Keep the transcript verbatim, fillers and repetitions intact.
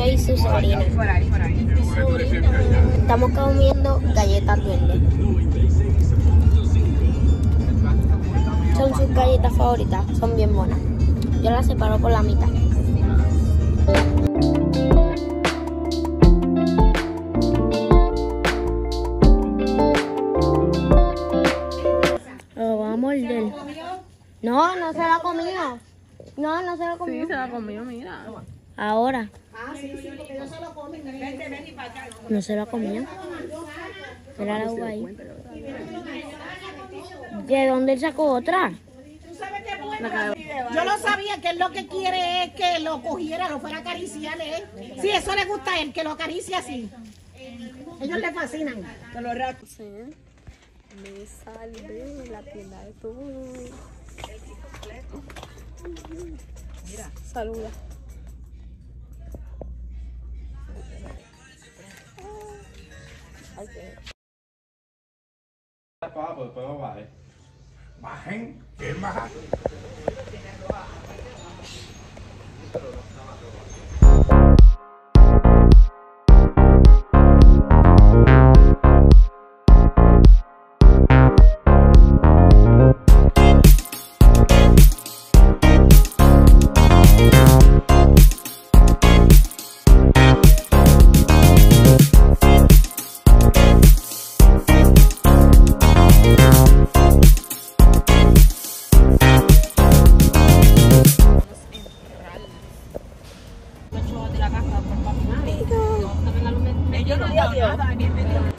soy su sobrina. Por ahí, por ahí. Estamos comiendo galletas verdes. Son sus galletas favoritas, son bien buenas. Yo las separo por la mitad. Lo vamos a morder. No, no se la comió. No, no se la comió. Sí, se la comió, mira. Ahora. Ah, sí, sí, porque ellos se lo comen. Vente, ven y para acá. No se la comió. Era la uva ahí. ¿De dónde él sacó otra? ¿Tú sabes qué bueno? Yo lo sabía, que él lo que quiere es que lo cogiera, lo fuera a acariciar, ¿eh? Sí, eso le gusta a él, que lo acaricie así. Ellos le fascinan. De los ratos. Sí. Me salvé la tienda de todo. Mira. Saluda. Có bữa có vậy bán kiếm mà Ellos no han nada.